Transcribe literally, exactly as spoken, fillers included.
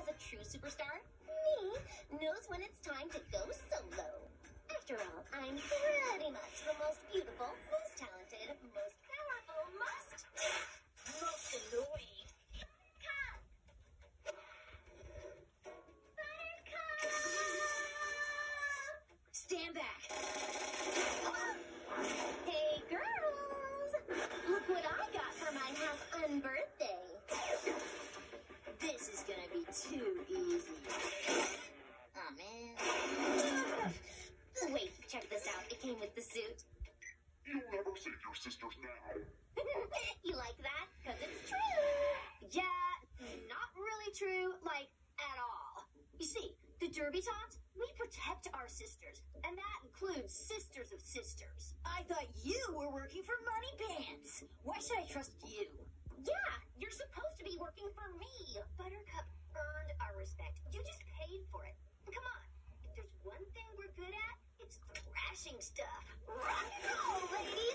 a true superstar? Me knows when it's time to go solo. After all, I'm pretty much the most beautiful, most talented, most powerful, most... most annoying. Stand back. Hey, girls. Look what I got for my house on birthday. This is gonna be too easy. Aw, man. Wait, check this out. It came with the suit. You'll never save your sisters now. You like that? Because it's true. Yeah, not really true, like, at all. You see, the Derbitons, we protect our sisters, and that includes sisters of sisters. I thought you were working for Money Pants. Why should I trust you? Yeah, you're supposed to be working for me. Buttercup earned our respect. You just paid for it. Come on, if there's one thing we're good at, it's thrashing stuff. Rock and roll, ladies!